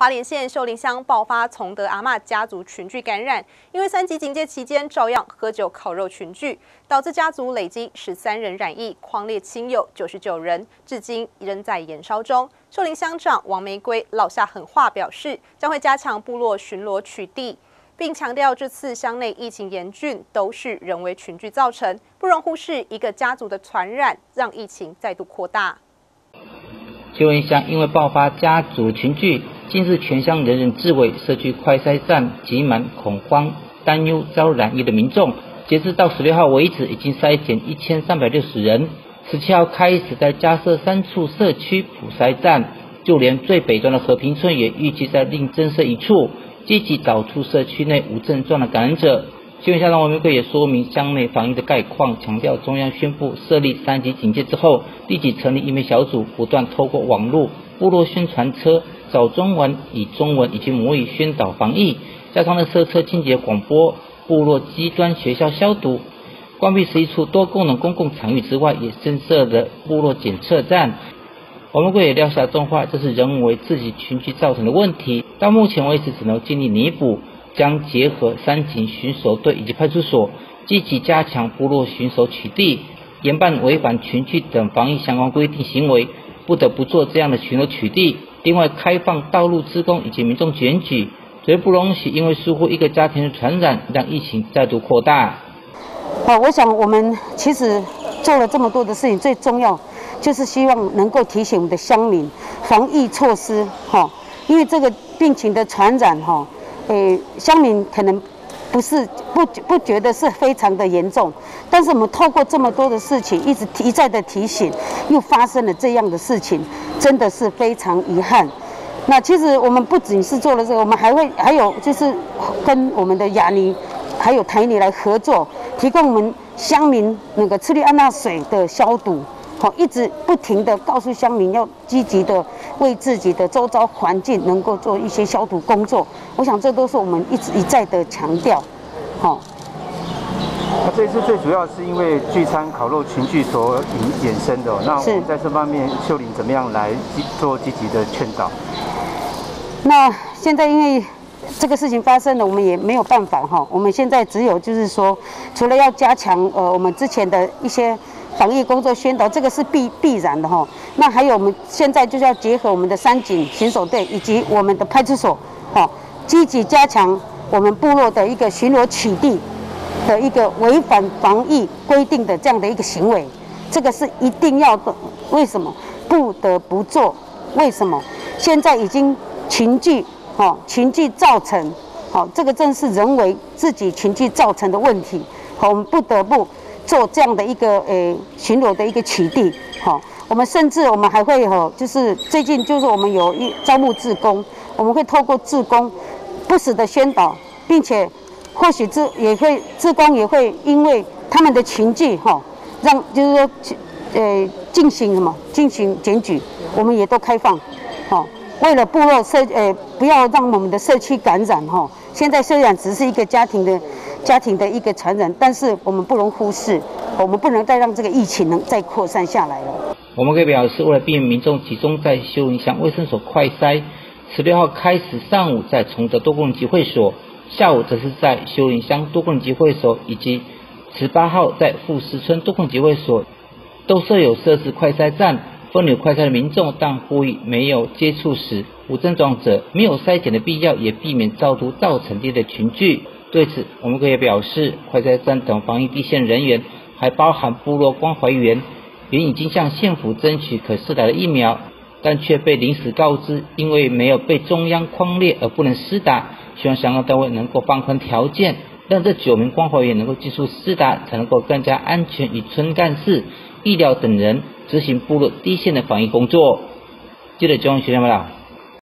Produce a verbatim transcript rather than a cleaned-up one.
花莲县秀林乡爆发崇德阿嬷家族群聚感染，因为三级警戒期间照样喝酒烤肉群聚，导致家族累积十三人染疫，匡列亲友九十九人，至今仍在延烧中。秀林乡长王玫瑰落下狠话，表示将会加强部落巡逻取缔，并强调这次乡内疫情严峻，都是人为群聚造成，不容忽视一个家族的传染，让疫情再度扩大。 秀林乡因为爆发家族群聚，近日全乡人人自危，社区快筛站挤满恐慌担忧遭染疫的民众。截至到十六号为止，已经筛检一千三百六十人。十七号开始在加设三处社区普筛站，就连最北端的和平村也预计在另增设一处，积极找出社区内无症状的感染者。秀林乡长王玫瑰也说明乡内防疫的概况，强调中央宣布设立三级警戒之后，立即成立疫苗小组，不断透过网络、部落宣传车、找中文、以中文以及母语宣导防疫，加上了设车清洁广播、部落机端学校消毒，关闭十一处多功能公共场域之外，也增设了部落检测站。王玫瑰也撂下重话，这是人为自己群聚造成的问题，到目前为止只能尽力弥补。将结合三警巡守队以及派出所，积极加强部落巡守取缔，严办违反群聚等防疫相关规定行为，不得不做这样的巡逻取缔。另外，开放道路志工以及民众检举，绝不容许因为疏忽一个家庭的传染，让疫情再度扩大。 好，我想我们其实做了这么多的事情，最重要就是希望能够提醒我们的乡民防疫措施，哈，因为这个病情的传染，哈。诶，乡民可能不是不不觉得是非常的严重，但是我们透过这么多的事情，一直一再的提醒，又发生了这样的事情，真的是非常遗憾。那其实我们不仅是做了这个，我们还会还有就是跟我们的亚尼还有台尼来合作，提供我们乡民那个次氯安钠水的消毒。好，一直不停的告诉乡民要积极的为自己的周遭环境能够做一些消毒工作。我想这都是我们一直一再的强调。好， 那这次最主要是因为聚餐烤肉群聚所引衍生的、哦。那我们在这方面，秀林怎么样来做积极的劝导？ 那现在因为这个事情发生了，我们也没有办法哈。我们现在只有就是说，除了要加强呃我们之前的一些防疫工作宣导，这个是必必然的哈。那还有我们现在就是要结合我们的三警巡守队以及我们的派出所，哈，积极加强我们部落的一个巡逻取缔的一个违反防疫规定的这样的一个行为，这个是一定要的。为什么？不得不做。为什么？现在已经群聚，哈，群聚造成，好，这个正是人为自己群聚造成的问题，好，我们不得不做这样的一个呃巡逻的一个取缔，好，我们甚至我们还会哈，就是最近就是我们有一招募志工，我们会透过志工不时的宣导，并且或许志也会志工也会因为他们的群聚哈，让就是说呃进行什么进行检举，我们也都开放，好，为了部落社呃不要让我们的社区感染哈，现在虽然只是一个家庭的。家庭的一个传染，但是我们不容忽视，我们不能再让这个疫情能再扩散下来了。 我们可以表示，为了避免民众集中在秀林乡卫生所快筛，十六号开始上午在崇德多功能集会所，下午则是在秀林乡多功能集会所，以及十八号在富石村多功能集会所，都设有设置快筛站，分流快筛的民众，但呼吁没有接触史、无症状者没有筛检的必要，也避免造成造成地的群聚。对此，我们可以表示，快筛站等防疫第一线人员，还包含部落关怀员，原已经向县府争取可施打的疫苗，但却被临时告知，因为没有被中央匡列而不能施打。希望相关单位能够放宽条件，让这九名关怀员能够技术施打，才能够更加安全与村干事、医疗等人执行部落第一线的防疫工作。记者钟学生报道。